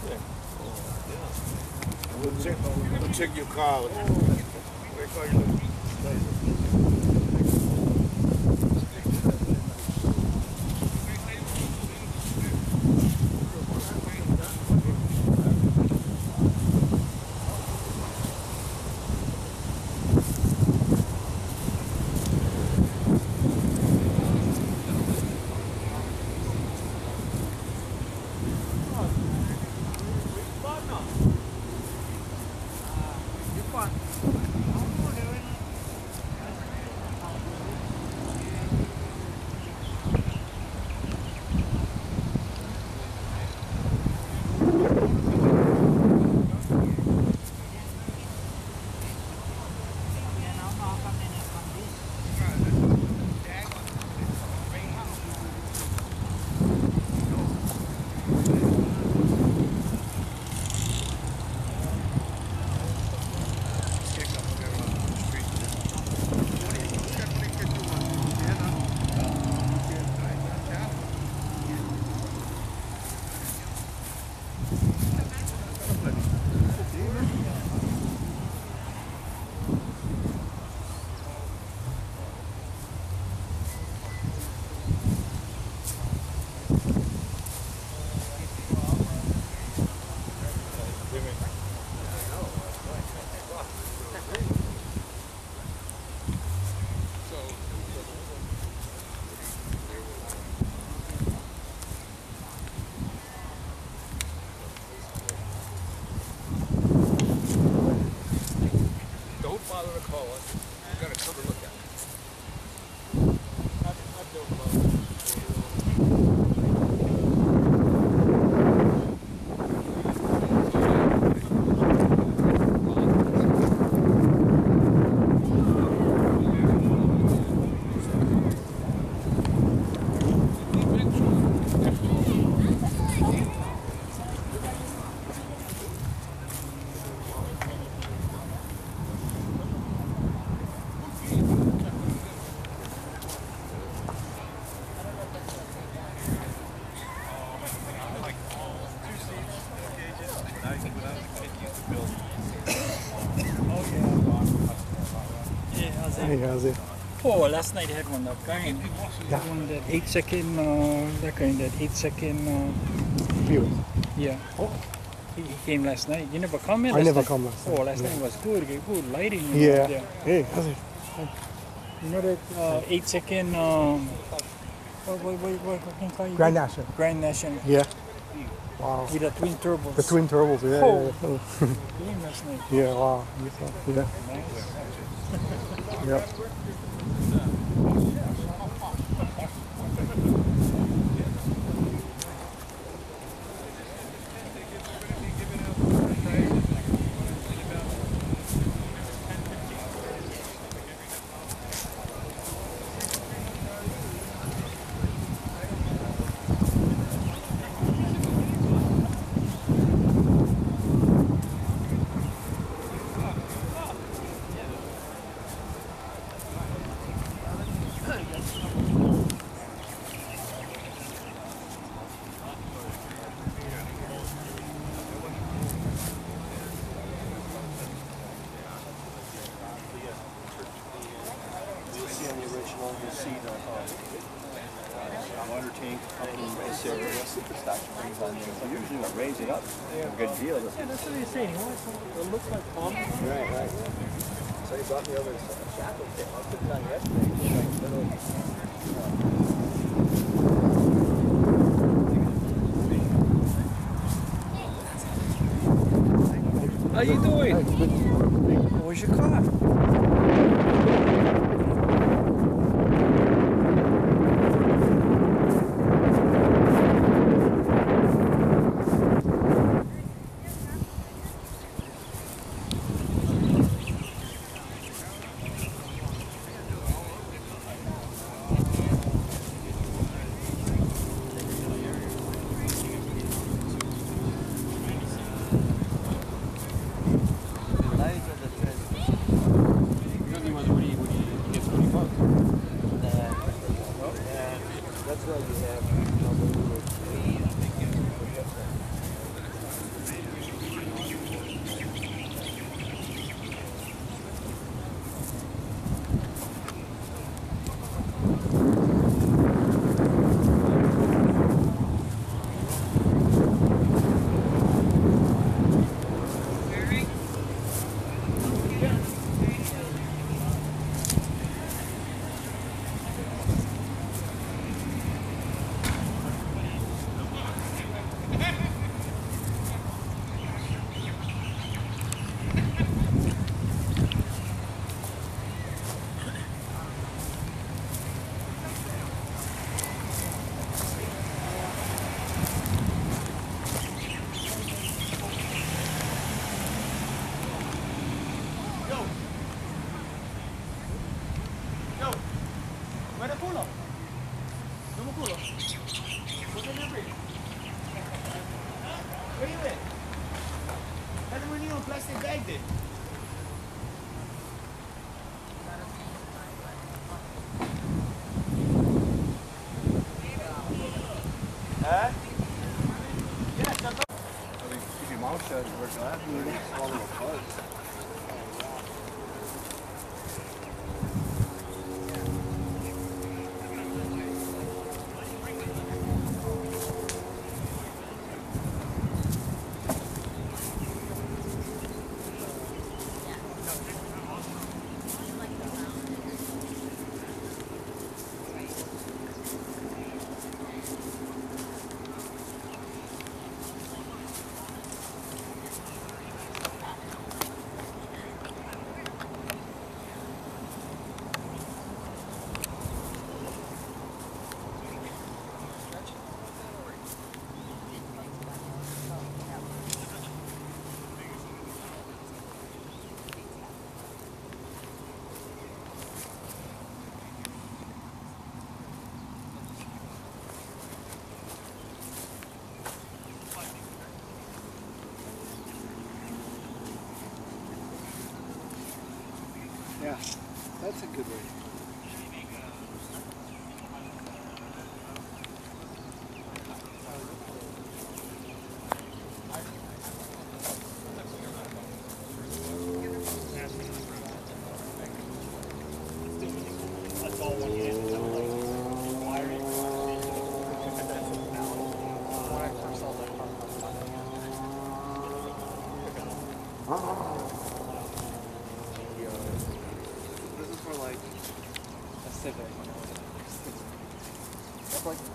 We'll check your car. Hey, how's it? Oh, last night I had one that kind. Yeah. One that 8-second, that kind, that 8-second. View. Yeah. Oh. He came last night. You never come in I last never night? come last night. Oh, last night was good. Good lighting. Yeah. Yeah. Hey, how's it? You know that 8-second, what can you call it? Grand National. Grand National. Yeah. Wow. With the twin turbos. The twin turbos. Yeah. Oh. Yeah. Came last night. Yeah. Wow. Yeah. Nice. Yeah. Water tank up in this area. Usually not raise it up. A good deal. Yeah, that's what he's saying. He wants something that looks like palm. Right. So he brought me over to shackle kit. I put it on yesterday. How you doing? Where's your car? Where you at? Dale un niño plastic bag there. Huh? Yeah, shut up. I mean, keep your mouth shut and work on that. Swallow a fuzz. Yeah, that's a good way. That's all one unit. Is that like wiring? When I first saw that This is for like a Civic when I was like